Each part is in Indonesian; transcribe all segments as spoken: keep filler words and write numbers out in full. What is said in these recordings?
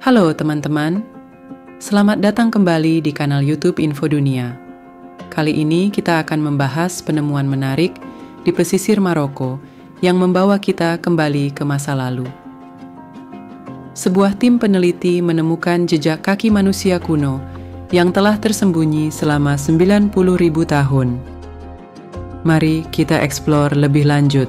Halo teman-teman, selamat datang kembali di kanal YouTube Info Dunia. Kali ini kita akan membahas penemuan menarik di pesisir Maroko yang membawa kita kembali ke masa lalu. Sebuah tim peneliti menemukan jejak kaki manusia kuno yang telah tersembunyi selama sembilan puluh ribu tahun. Mari kita eksplor lebih lanjut.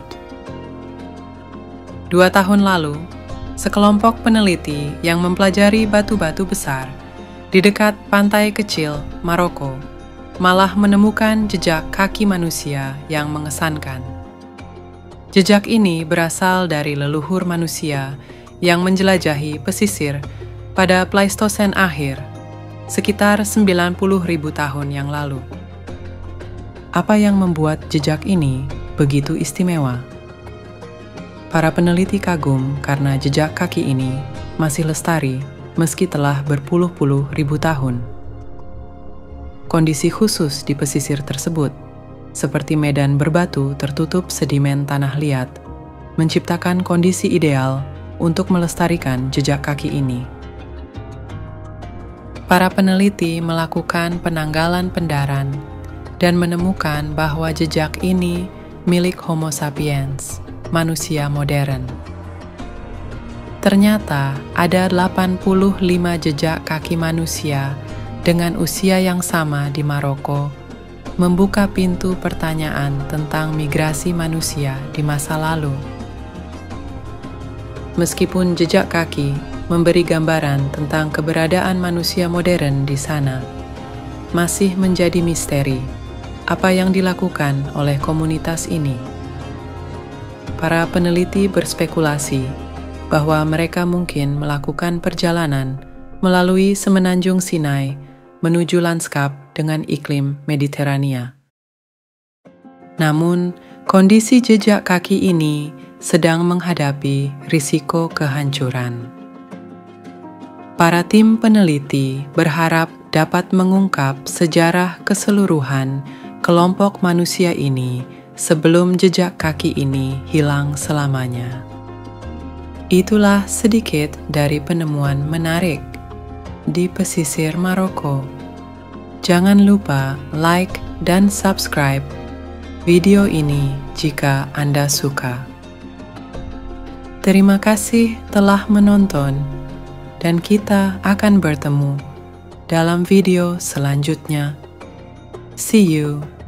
Dua tahun lalu, sekelompok peneliti yang mempelajari batu-batu besar di dekat pantai kecil Maroko malah menemukan jejak kaki manusia yang mengesankan. Jejak ini berasal dari leluhur manusia yang menjelajahi pesisir pada Pleistosen akhir, sekitar sembilan puluh ribu tahun yang lalu. Apa yang membuat jejak ini begitu istimewa? Para peneliti kagum karena jejak kaki ini masih lestari meski telah berpuluh-puluh ribu tahun. Kondisi khusus di pesisir tersebut, seperti medan berbatu tertutup sedimen tanah liat, menciptakan kondisi ideal untuk melestarikan jejak kaki ini. Para peneliti melakukan penanggalan pendaran dan menemukan bahwa jejak ini milik Homo sapiens, manusia modern. Ternyata ada delapan puluh lima jejak kaki manusia dengan usia yang sama di Maroko, membuka pintu pertanyaan tentang migrasi manusia di masa lalu. Meskipun jejak kaki memberi gambaran tentang keberadaan manusia modern di sana, masih menjadi misteri apa yang dilakukan oleh komunitas ini. Para peneliti berspekulasi bahwa mereka mungkin melakukan perjalanan melalui semenanjung Sinai menuju lanskap dengan iklim Mediterania. Namun, kondisi jejak kaki ini sedang menghadapi risiko kehancuran. Para tim peneliti berharap dapat mengungkap sejarah keseluruhan kelompok manusia ini sebelum jejak kaki ini hilang selamanya. Itulah sedikit dari penemuan menarik di pesisir Maroko. Jangan lupa like dan subscribe video ini jika Anda suka. Terima kasih telah menonton, dan kita akan bertemu dalam video selanjutnya. See you.